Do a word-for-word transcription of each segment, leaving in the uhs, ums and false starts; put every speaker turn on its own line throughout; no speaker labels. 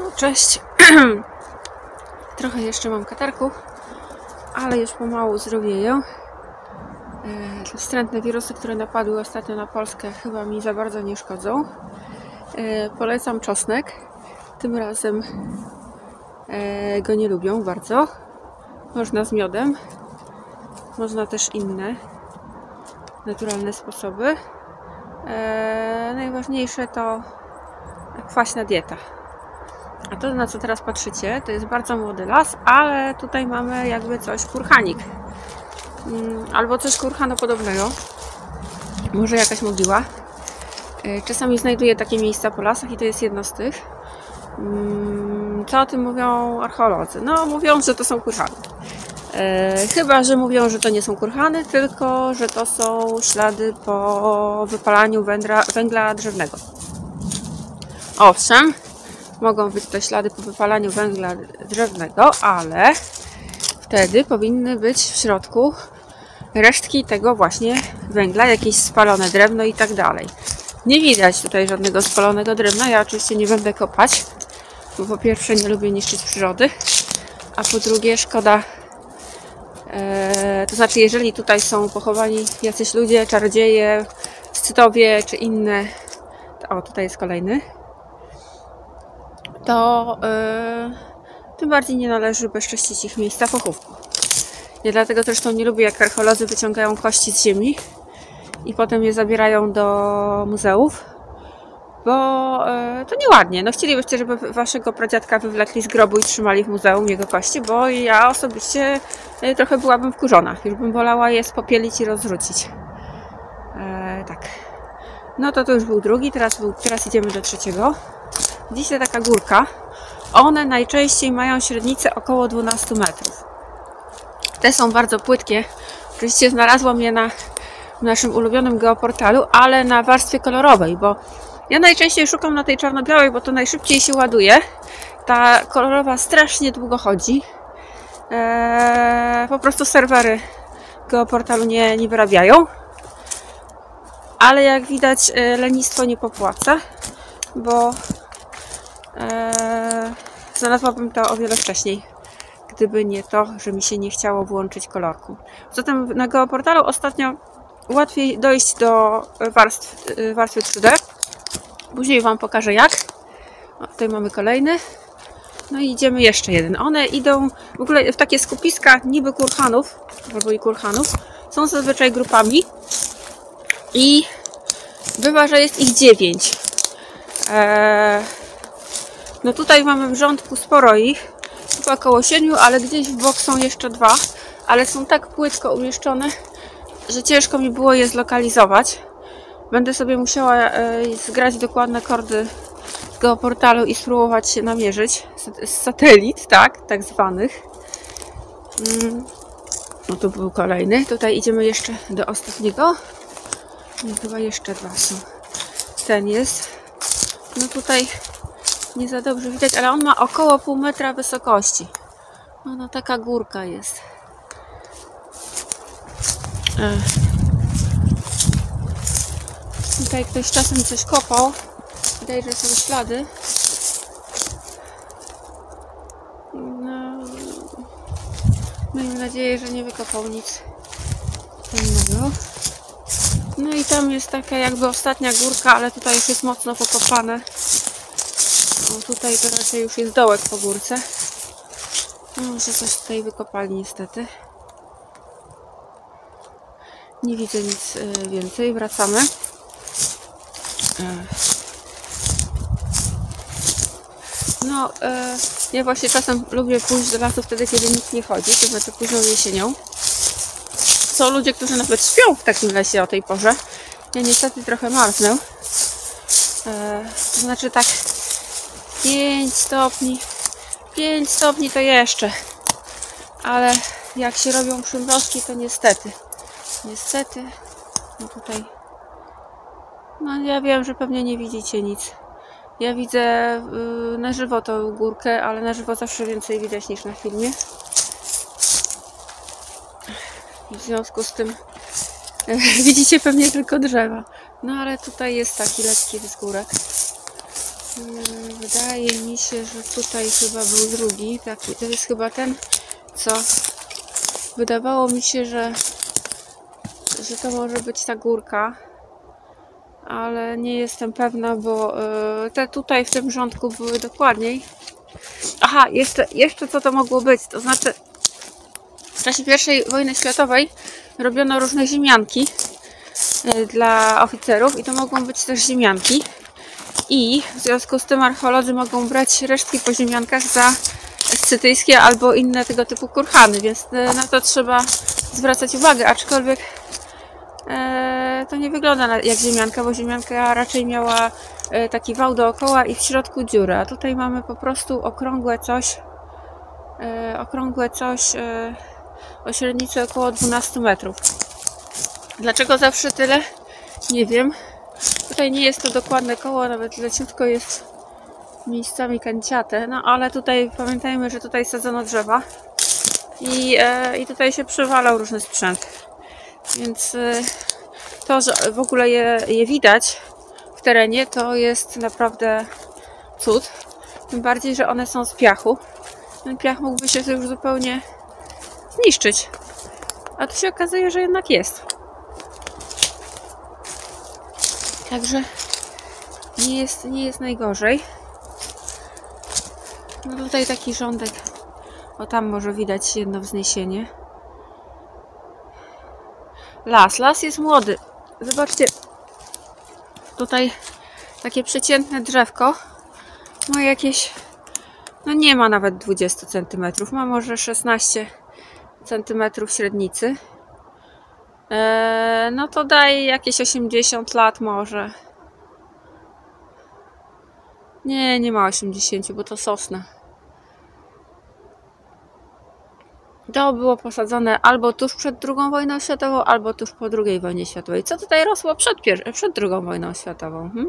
Cześć. Trochę jeszcze mam katarku, ale już pomału zdrowieję. Te wstrętne wirusy, które napadły ostatnio na Polskę, chyba mi za bardzo nie szkodzą. Polecam czosnek. Tym razem go nie lubią bardzo. Można z miodem. Można też inne naturalne sposoby. Najważniejsze to kwaśna dieta. A to, na co teraz patrzycie, to jest bardzo młody las, ale tutaj mamy jakby coś kurhanik. Albo coś kurhanopodobnego. Może jakaś mogiła. Czasami znajduję takie miejsca po lasach i to jest jedno z tych. Co o tym mówią archeolodzy? No, mówią, że to są kurhany. Chyba że mówią, że to nie są kurhany, tylko że to są ślady po wypalaniu węgla, węgla drzewnego. Owszem, mogą być to ślady po wypalaniu węgla drzewnego, ale wtedy powinny być w środku resztki tego właśnie węgla, jakieś spalone drewno i tak dalej. Nie widać tutaj żadnego spalonego drewna. Ja oczywiście nie będę kopać, bo po pierwsze nie lubię niszczyć przyrody, a po drugie szkoda. E, to znaczy, jeżeli tutaj są pochowani jacyś ludzie, czarodzieje, scytowie czy inne, to, o, tutaj jest kolejny, to e, tym bardziej nie należy bezcześcić ich miejsca pochówku. Ja dlatego zresztą nie lubię, jak archeolodzy wyciągają kości z ziemi i potem je zabierają do muzeów, bo e, to nieładnie. No, chcielibyście, żeby waszego pradziadka wywlekli z grobu i trzymali w muzeum jego kości, bo ja osobiście e, trochę byłabym wkurzona. Już bym wolała je spopielić i rozrzucić. E, tak. No to to już był drugi, teraz, był, teraz idziemy do trzeciego. Dzisiaj taka górka. One najczęściej mają średnicę około dwanaście metrów. Te są bardzo płytkie. Oczywiście znalazłam je na w naszym ulubionym geoportalu, ale na warstwie kolorowej, bo ja najczęściej szukam na tej czarno-białej, bo to najszybciej się ładuje. Ta kolorowa strasznie długo chodzi. Eee, po prostu serwery geoportalu nie, nie wyrabiają. Ale jak widać, lenistwo nie popłaca, bo eee, znalazłabym to o wiele wcześniej, gdyby nie to, że mi się nie chciało włączyć kolorku. Zatem na geoportalu ostatnio łatwiej dojść do warstw, warstwy trzy D. Później wam pokażę jak. O, tutaj mamy kolejny. No i idziemy jeszcze jeden. One idą w ogóle w takie skupiska niby kurhanów, albo i kurhanów. Są zazwyczaj grupami. I bywa, że jest ich dziewięć. Eee, no tutaj mamy w rządku sporo ich. Chyba około siedmiu, ale gdzieś w bok są jeszcze dwa. Ale są tak płytko umieszczone, że ciężko mi było je zlokalizować. Będę sobie musiała e, zgrać dokładne kordy z geoportalu i spróbować się namierzyć z satelit, tak, tak zwanych. Mm. No tu był kolejny. Tutaj idziemy jeszcze do ostatniego. No, chyba jeszcze dwa są. Ten jest. No tutaj nie za dobrze widać, ale on ma około pół metra wysokości. No, no taka górka jest. E. Tutaj ktoś czasem coś kopał. Widać, że są ślady. No, mam nadzieję, że nie wykopał nic innego. No i tam jest taka jakby ostatnia górka, ale tutaj już jest mocno pokopane. O, tutaj to raczej już jest dołek po górce. No, może coś tutaj wykopali niestety. Nie widzę nic więcej. Wracamy. No, e, ja właśnie czasem lubię pójść do lasu wtedy, kiedy nikt nie chodzi, to znaczy późną jesienią. Są ludzie, którzy nawet śpią w takim lesie o tej porze. Ja niestety trochę marznę. E, to znaczy tak pięć stopni. pięć stopni to jeszcze. Ale jak się robią przymrozki, to niestety. Niestety. No tutaj. No ja wiem, że pewnie nie widzicie nic. Ja widzę yy, na żywo tą górkę, ale na żywo zawsze więcej widać niż na filmie. W związku z tym yy, widzicie pewnie tylko drzewa. No ale tutaj jest taki lekki wzgórek. Wydaje mi się, że tutaj chyba był drugi. Taki, to jest chyba ten, co wydawało mi się, że, że to może być ta górka. Ale nie jestem pewna, bo te tutaj w tym rządku były dokładniej. Aha, jeszcze, jeszcze co to mogło być? To znaczy w czasie pierwszej wojny światowej robiono różne ziemianki dla oficerów i to mogą być też ziemianki. I w związku z tym archeolodzy mogą brać resztki po ziemiankach za scytyjskie albo inne tego typu kurhany, więc na to trzeba zwracać uwagę, aczkolwiek e, to nie wygląda jak ziemianka, bo ziemianka raczej miała e, taki wał dookoła i w środku dziurę, a tutaj mamy po prostu okrągłe coś, e, okrągłe coś e, o średnicy około dwunastu metrów. Dlaczego zawsze tyle? Nie wiem. Tutaj nie jest to dokładne koło, nawet leciutko jest miejscami kanciate, no ale tutaj pamiętajmy, że tutaj sadzono drzewa i, e, i tutaj się przywalał różny sprzęt, więc e, to, że w ogóle je, je widać w terenie, to jest naprawdę cud, tym bardziej, że one są z piachu. Ten piach mógłby się już zupełnie zniszczyć, a tu się okazuje, że jednak jest. Także nie jest, nie jest najgorzej. No tutaj taki rządek. O, tam może widać jedno wzniesienie. Las. Las jest młody. Zobaczcie. Tutaj takie przeciętne drzewko ma jakieś... No nie ma nawet dwudziestu centymetrów. Ma może szesnaście centymetrów średnicy. Eee, no to daje jakieś osiemdziesiąt lat może. Nie, nie ma osiemdziesięciu, bo to sosna. To było posadzone albo tuż przed drugą wojną światową, albo tuż po drugiej wojnie światowej. Co tutaj rosło przed, przed drugą wojną światową? Hmm?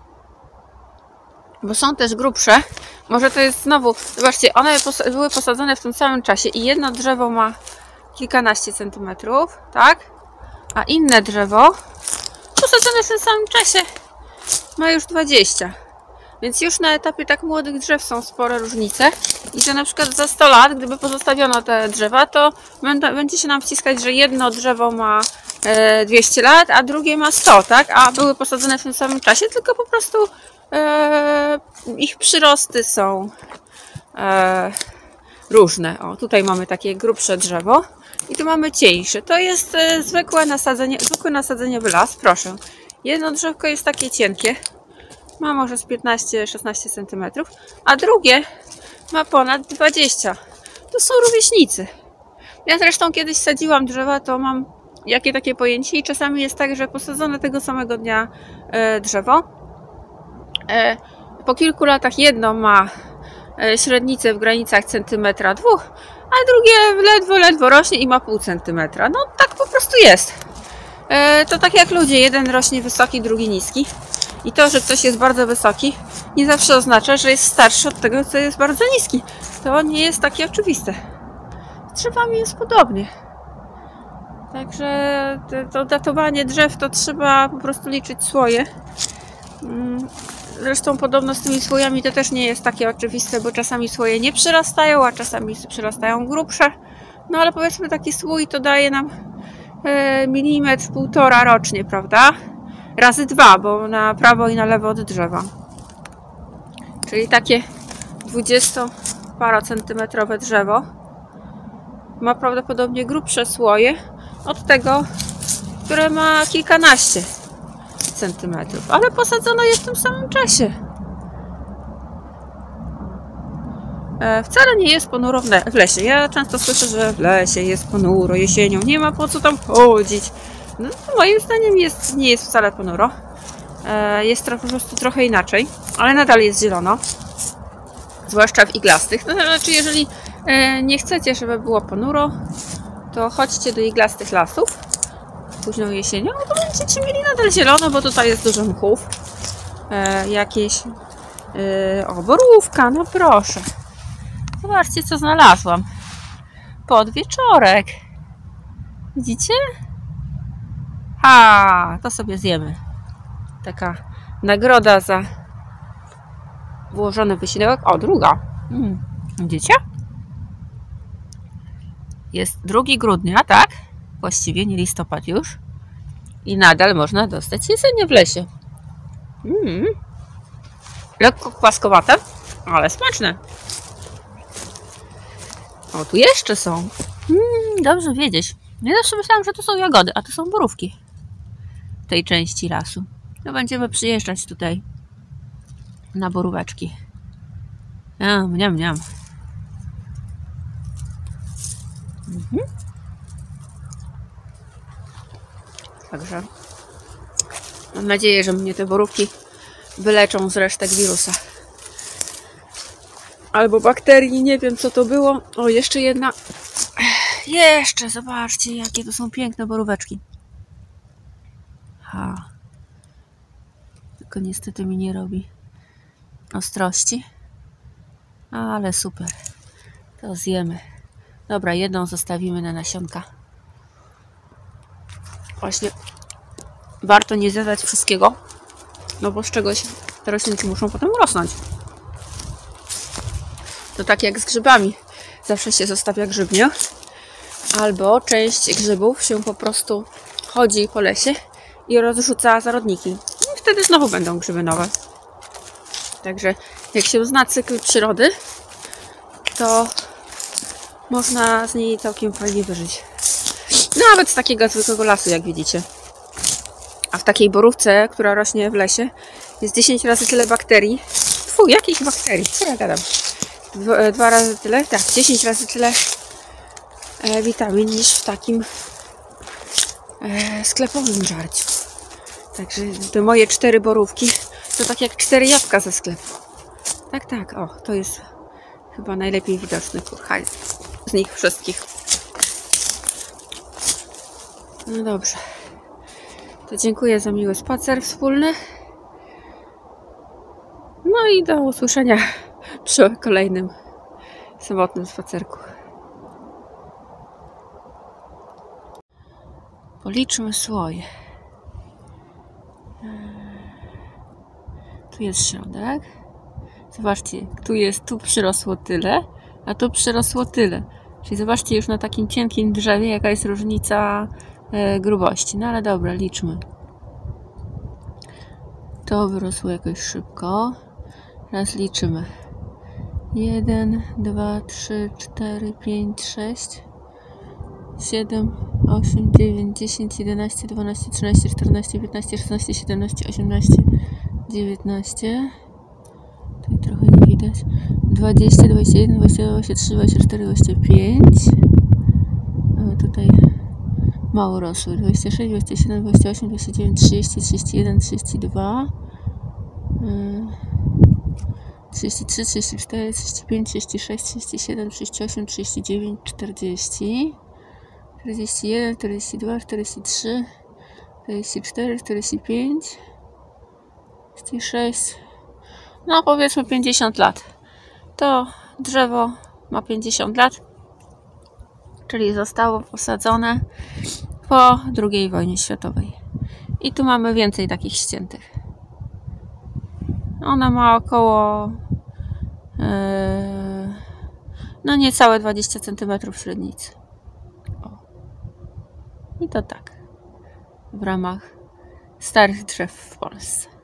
Bo są też grubsze. Może to jest znowu... Zobaczcie, one pos były posadzone w tym samym czasie i jedno drzewo ma kilkanaście centymetrów, tak? A inne drzewo posadzone w tym samym czasie ma już dwadzieścia. Więc już na etapie tak młodych drzew są spore różnice i że na przykład za sto lat, gdyby pozostawiono te drzewa, to będzie się nam wciskać, że jedno drzewo ma dwieście lat, a drugie ma sto, tak? A były posadzone w tym samym czasie, tylko po prostu e, ich przyrosty są e, różne. O, tutaj mamy takie grubsze drzewo i tu mamy cieńsze. To jest e, zwykłe nasadzenie, zwykłe nasadzenie w las, proszę. Jedno drzewko jest takie cienkie. Ma może z piętnaście szesnaście centymetrów, a drugie ma ponad dwadzieścia. To są rówieśnicy. Ja zresztą kiedyś sadziłam drzewa, to mam jakie takie pojęcie i czasami jest tak, że posadzone tego samego dnia e, drzewo. E, po kilku latach jedno ma e, średnicę w granicach centymetra dwóch, a drugie ledwo, ledwo rośnie i ma pół centymetra. No tak po prostu jest. E, to tak jak ludzie, jeden rośnie wysoki, drugi niski. I to, że ktoś jest bardzo wysoki, nie zawsze oznacza, że jest starszy od tego, co jest bardzo niski. To nie jest takie oczywiste. Z drzewami jest podobnie. Także to datowanie drzew to trzeba po prostu liczyć słoje. Zresztą podobno z tymi słojami to też nie jest takie oczywiste, bo czasami słoje nie przyrastają, a czasami przyrastają grubsze. No ale powiedzmy taki słój to daje nam milimetr, półtora rocznie, prawda? Razy dwa, bo na prawo i na lewo od drzewa. Czyli takie dwudziestoparocentymetrowe drzewo ma prawdopodobnie grubsze słoje od tego, które ma kilkanaście centymetrów, ale posadzono je w tym samym czasie. E, wcale nie jest ponuro w lesie. Ja często słyszę, że w lesie jest ponuro jesienią, nie ma po co tam chodzić. No, moim zdaniem jest, nie jest wcale ponuro. E, jest to po prostu trochę inaczej, ale nadal jest zielono. Zwłaszcza w iglastych. To znaczy, jeżeli e, nie chcecie, żeby było ponuro, to chodźcie do iglastych lasów późną jesienią, to będziecie mieli nadal zielono, bo tutaj jest dużo mchów. E, jakieś e, o, borówka, no proszę. Zobaczcie, co znalazłam. Podwieczorek. Widzicie? Ha, to sobie zjemy. Taka nagroda za włożony wysiłek. O, druga. Hmm. Widzicie? Jest drugiego grudnia, tak? Właściwie nie listopad już. I nadal można dostać jedzenie w lesie. Mm. Lekko kwaskowate, ale smaczne. O, tu jeszcze są. Mm, dobrze wiedzieć. Ja zawsze myślałam, że to są jagody, a to są borówki. W tej części lasu. No będziemy przyjeżdżać tutaj na boróweczki. A, mniam, mniam. Mhm. Także mam nadzieję, że mnie te borówki wyleczą z resztek wirusa. Albo bakterii, nie wiem co to było. O, jeszcze jedna. Jeszcze, zobaczcie, jakie to są piękne boróweczki. Ha. Tylko niestety mi nie robi ostrości. Ale super. To zjemy. Dobra, jedną zostawimy na nasionka. Właśnie warto nie zjadać wszystkiego, no bo z czegoś te roślinki muszą potem rosnąć. To tak jak z grzybami. Zawsze się zostawia grzybnię, albo część grzybów się po prostu chodzi po lesie i rozrzuca zarodniki. I wtedy znowu będą grzyby nowe. Także jak się zna cykl przyrody, to można z niej całkiem fajnie wyżyć. Nawet z takiego zwykłego lasu, jak widzicie. A w takiej borówce, która rośnie w lesie, jest dziesięć razy tyle bakterii. Fuj, jakich bakterii? Co ja gadam? Dwa, dwa razy tyle? Tak, dziesięć razy tyle e, witamin niż w takim e, sklepowym żarciu. Także te moje cztery borówki to tak jak cztery jabłka ze sklepu. Tak, tak, o, to jest chyba najlepiej widoczny kurhaj z nich wszystkich. No dobrze. To dziękuję za miły spacer wspólny. No i do usłyszenia przy kolejnym sobotnym spacerku. Policzmy słoje. Tu jest środek. Zobaczcie, tu jest, tu przyrosło tyle, a tu przyrosło tyle. Czyli zobaczcie już na takim cienkim drzewie, jaka jest różnica e, grubości. No ale dobra, liczmy. To wyrosło jakoś szybko. Teraz liczymy. jeden, dwa, trzy, cztery, pięć, sześć, siedem, osiem, dziewięć, dziesięć, jedenaście, dwanaście, trzynaście, czternaście, piętnaście, szesnaście, siedemnaście, osiemnaście, dziewiętnaście. Tutaj trochę nie widać. dwadzieścia, dwadzieścia jeden, dwadzieścia dwa, dwadzieścia trzy, dwadzieścia cztery, dwadzieścia pięć. A tutaj mało rosły. dwadzieścia sześć, dwadzieścia siedem, dwadzieścia osiem, dwadzieścia dziewięć, trzydzieści, trzydzieści jeden, trzydzieści dwa, trzydzieści trzy, trzydzieści cztery, trzydzieści pięć, trzydzieści sześć, trzydzieści siedem, trzydzieści osiem, trzydzieści dziewięć, czterdzieści, czterdzieści jeden, czterdzieści dwa, czterdzieści trzy, czterdzieści cztery, czterdzieści pięć, czterdzieści sześć. No powiedzmy pięćdziesiąt lat. To drzewo ma pięćdziesiąt lat, czyli zostało posadzone po drugiej wojnie światowej. I tu mamy więcej takich ściętych. Ona ma około yy, no niecałe dwadzieścia centymetrów średnicy. O. I to tak w ramach starych drzew w Polsce.